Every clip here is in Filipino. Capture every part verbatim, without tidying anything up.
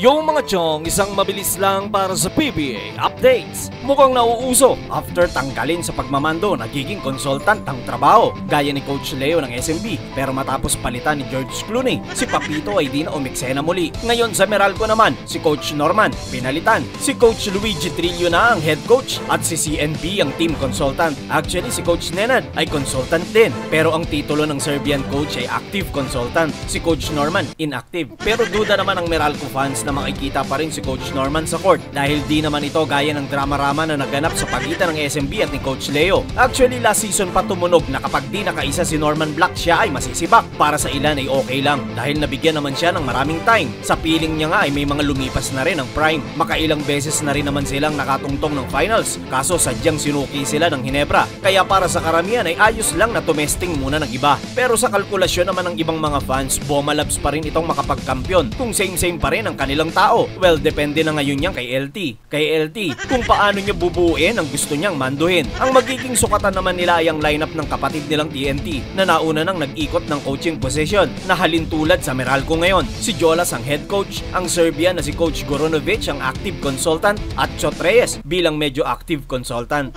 Yung mga chong, isang mabilis lang para sa P B A updates. Mukhang nauuso after tanggalin sa pagmamando, nagiging consultant ang trabaho gaya ni Coach Leo ng S M B. Pero matapos palitan ni George Clooney, si Papito ay di na umiksena muli. Ngayon sa Meralco naman, si Coach Norman pinalitan. Si Coach Luigi Trillo na ang head coach at si C N B ang team consultant. Actually si Coach Nenad ay consultant din, pero ang titulo ng Serbian coach ay active consultant. Si Coach Norman inactive. Pero duda naman ang Meralco fans na makikita pa rin si Coach Norman sa court dahil di naman ito gaya ng drama-rama na naganap sa pagitan ng S M B at ni Coach Leo. Actually last season pa tumunog na kapag di nakaisa si Norman Black, siya ay masisibak. Para sa ilan ay okay lang dahil nabigyan naman siya ng maraming time. Sa piling niya nga ay may mga lumipas na rin ang prime. Makailang beses na rin naman silang nakatungtong ng finals, kaso sadyang sinuki sila ng Hinebra. Kaya para sa karamihan ay ayos lang na tumesting muna ng iba. Pero sa kalkulasyon naman ng ibang mga fans, Bomalabs pa rin itong makapagkampiyon kung same-same pa rin ang kanilang tao. Well, depende na ngayon yan kay L T. Kay L T, kung paano niya bubuuin ang gusto niyang manduhin. Ang magiging sukatan naman nila ay ang lineup ng kapatid nilang T N T na nauna nang nag-ikot ng coaching position na halintulad sa Meralco ngayon. Si Jolas ang head coach, ang Serbian na si Coach Goronovic ang active consultant at Chot Reyes bilang medyo active consultant.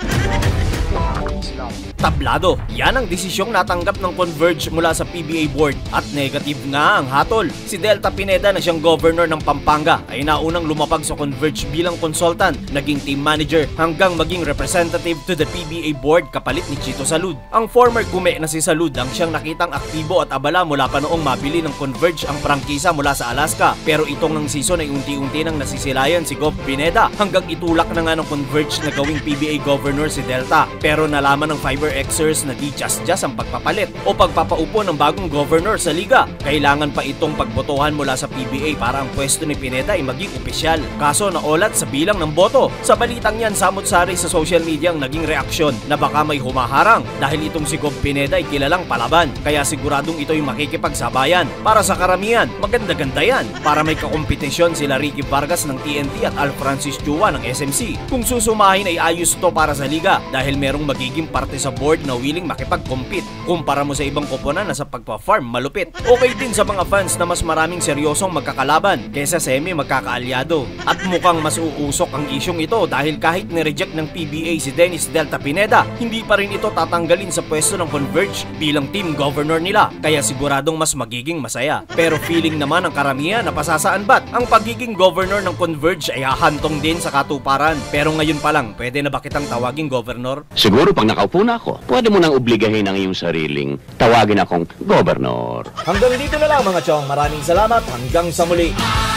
Tablado, yan ang desisyong natanggap ng Converge mula sa P B A board at negative nga ang hatol. Si Delta Pineda na siyang governor ng Pampanga ay naunang lumapag sa Converge bilang consultant, naging team manager hanggang maging representative to the P B A board kapalit ni Chito Salud. Ang former gume na si Salud ang siyang nakitang aktibo at abala mula pa noong mabili ng Converge ang prangkisa mula sa Alaska. Pero itong ng season ay unti-unti nang nasisilayan si Gov Pineda hanggang itulak na nga ng Converge na gawing P B A governor si Delta. Pero nalaman ng Fiber Xers na di just-just ang pagpapalit o pagpapaupo ng bagong governor sa liga. Kailangan pa itong pagbotohan mula sa P B A para ang pwesto ni Pineda ay maging opisyal. Kaso naulat sa bilang ng boto. Sa balitang yan, samot-sari sa social media ang naging reaksyon na baka may humaharang dahil itong si Gov Pineda ay kilalang palaban. Kaya siguradong ito'y makikipagsabayan. Para sa karamihan, maganda-ganda yan. Para may kakompetisyon sila Ricky Vargas ng T N T at Al Francis Chua ng S M C. Kung susumahin ay ayos to para sa liga dahil merong magiging parte sa board na willing makipag-compete kumpara mo sa ibang koponan na sa pagpa-farm malupit. Okay din sa mga fans na mas maraming seryosong magkakalaban kaysa semi magkakaalyado. At mukhang mas uusok ang isyong ito dahil kahit ni-reject ng P B A si Dennis Delta Pineda, hindi pa rin ito tatanggalin sa pwesto ng Converge bilang team governor nila. Kaya siguradong mas magiging masaya. Pero feeling naman ng karamihan na pasasaan ba't ang pagiging governor ng Converge ay hahantong din sa katuparan. Pero ngayon pa lang, pwede na ba kitang tawaging governor? Siguro pag nakaupo na ako, pwede mo nang obligahin ang iyong sariling tawagin akong gobernador. Hanggang dito na lang mga chong. Maraming salamat. Hanggang sa muli.